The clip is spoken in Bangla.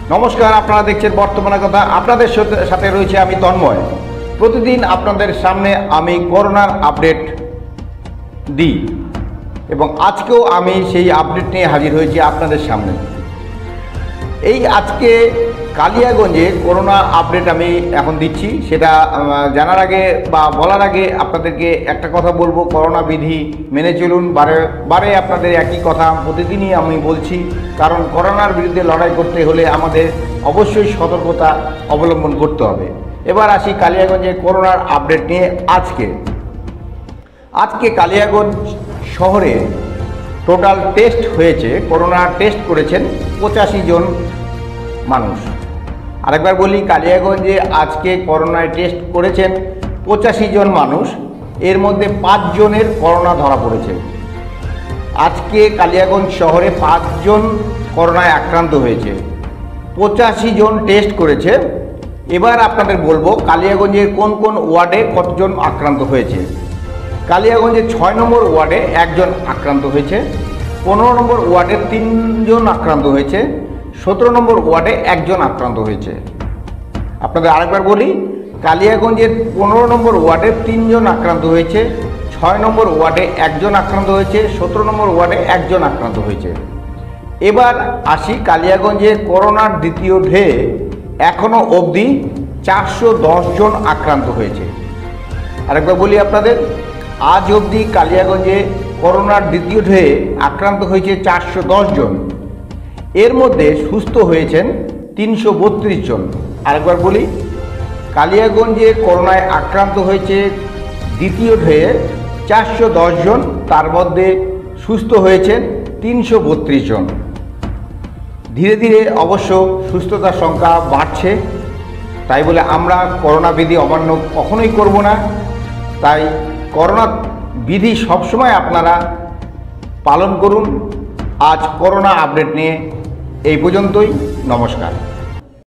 নমস্কার, আপনারা দেখছেন বর্তমানের কথা। আপনাদের সাথে রয়েছে আমি তন্ময়। প্রতিদিন আপনাদের সামনে আমি করোনার আপডেট দিই এবং আজকেও আমি সেই আপডেট নিয়ে হাজির হয়েছি আপনাদের সামনে। এই আজকে কালিয়াগঞ্জে করোনা আপডেট আমি এখন দিচ্ছি। সেটা জানার আগে বা বলার আগে আপনাদেরকে একটা কথা বলবো, করোনা বিধি মেনে চলুন। বারে আপনাদের একই কথা প্রতিদিনই আমি বলছি, কারণ করোনার বিরুদ্ধে লড়াই করতে হলে আমাদের অবশ্যই সতর্কতা অবলম্বন করতে হবে। এবার আসি কালিয়াগঞ্জে করোনার আপডেট নিয়ে। আজকে কালিয়াগঞ্জ শহরে টোটাল টেস্ট হয়েছে, করোনা টেস্ট করেছেন 85 জন মানুষ। আরেকবার বলি, কালিয়াগঞ্জে আজকে করোনায় টেস্ট করেছেন 85 জন মানুষ। এর মধ্যে 5 জনের করোনা ধরা পড়েছে। আজকে কালিয়াগঞ্জ শহরে 5 জন করোনায় আক্রান্ত হয়েছে, 85 জন টেস্ট করেছে। এবার আপনাদের বলবো কালিয়াগঞ্জের কোন কোন ওয়ার্ডে কতজন আক্রান্ত হয়েছে। কালিয়াগঞ্জের 6 নম্বর ওয়ার্ডে 1 জন আক্রান্ত হয়েছে, 15 নম্বর ওয়ার্ডে 3 জন আক্রান্ত হয়েছে, 17 নম্বর ওয়ার্ডে 1 জন আক্রান্ত হয়েছে। আপনাদের আরেকবার বলি, কালিয়াগঞ্জের 15 নম্বর ওয়ার্ডে 3 জন আক্রান্ত হয়েছে, 6 নম্বর ওয়ার্ডে 1 জন আক্রান্ত হয়েছে, 17 নম্বর ওয়ার্ডে 1 জন আক্রান্ত হয়েছে। এবার আসি কালিয়াগঞ্জের করোনার দ্বিতীয় ঢেউ এখনও অবধি 410 জন আক্রান্ত হয়েছে। আরেকবার বলি আপনাদের, আজ অবধি কালিয়াগঞ্জে করোনার দ্বিতীয় ঢেউ আক্রান্ত হয়েছে 410 জন। এর মধ্যে সুস্থ হয়েছেন 332 জন। আরেকবার বলি, কালিয়াগঞ্জে করোনায় আক্রান্ত হয়েছে দ্বিতীয় ঢেউয়ে 410 জন, তার মধ্যে সুস্থ হয়েছেন 332 জন। ধীরে ধীরে অবশ্য সুস্থতার সংখ্যা বাড়ছে, তাই বলে আমরা করোনা বিধি অমান্য কখনোই করব না। তাই করোনা বিধি সবসময় আপনারা পালন করুন। আজ করোনা আপডেট নিয়ে এই পর্যন্তই। নমস্কার।